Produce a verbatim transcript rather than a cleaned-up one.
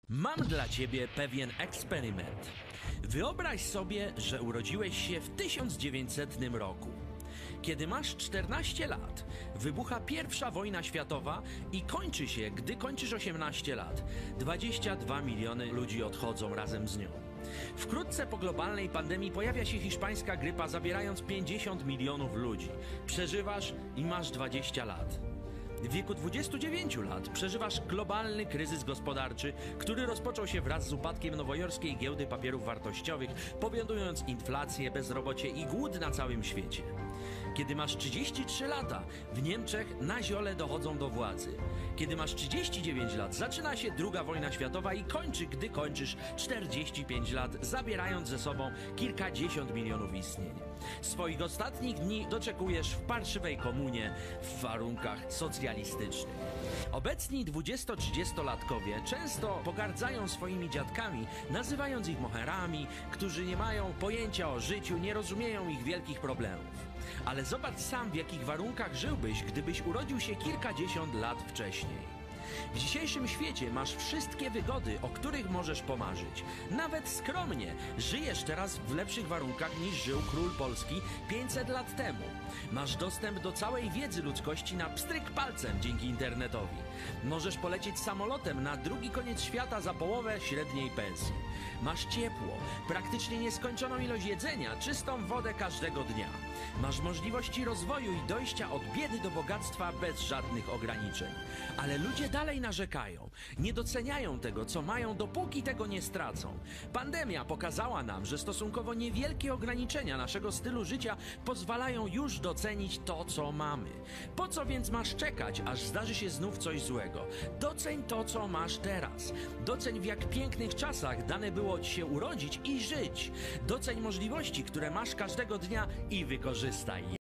Mam dla ciebie pewien eksperyment. Wyobraź sobie, że urodziłeś się w tysiąc dziewięćsetnym roku. Kiedy masz czternaście lat, wybucha pierwsza wojna światowa i kończy się, gdy kończysz osiemnaście lat. dwadzieścia dwa miliony ludzi odchodzą razem z nią. Wkrótce po globalnej pandemii pojawia się hiszpańska grypa, zabierając pięćdziesiąt milionów ludzi. Przeżywasz i masz dwadzieścia lat. W wieku dwudziestu dziewięciu lat przeżywasz globalny kryzys gospodarczy, który rozpoczął się wraz z upadkiem nowojorskiej giełdy papierów wartościowych, powodując inflację, bezrobocie i głód na całym świecie. Kiedy masz trzydzieści trzy lata, w Niemczech na ziole dochodzą do władzy. Kiedy masz trzydzieści dziewięć lat, zaczyna się druga wojna światowa i kończy, gdy kończysz czterdzieści pięć lat, zabierając ze sobą kilkadziesiąt milionów istnień. Swoich ostatnich dni doczekujesz w parszywej komunie w warunkach socjalistycznych. Obecni dwudziesto-trzydziestolatkowie często pogardzają swoimi dziadkami, nazywając ich moherami, którzy nie mają pojęcia o życiu, nie rozumieją ich wielkich problemów. Ale zobacz sam, w jakich warunkach żyłbyś, gdybyś urodził się kilkadziesiąt lat wcześniej. W dzisiejszym świecie masz wszystkie wygody, o których możesz pomarzyć. Nawet skromnie żyjesz teraz w lepszych warunkach niż żył król Polski pięćset lat temu. Masz dostęp do całej wiedzy ludzkości na pstryk palcem dzięki internetowi. Możesz polecieć samolotem na drugi koniec świata za połowę średniej pensji. Masz ciepło, praktycznie nieskończoną ilość jedzenia, czystą wodę każdego dnia. Masz możliwości rozwoju i dojścia od biedy do bogactwa bez żadnych ograniczeń. Ale ludzie dalej narzekają, nie doceniają tego, co mają, dopóki tego nie stracą. Pandemia pokazała nam, że stosunkowo niewielkie ograniczenia naszego stylu życia pozwalają już docenić to, co mamy. Po co więc masz czekać, aż zdarzy się znów coś złego? Doceń to, co masz teraz. Doceń, w jak pięknych czasach dane było ci się urodzić i żyć. Doceń możliwości, które masz każdego dnia i wykorzystaj je.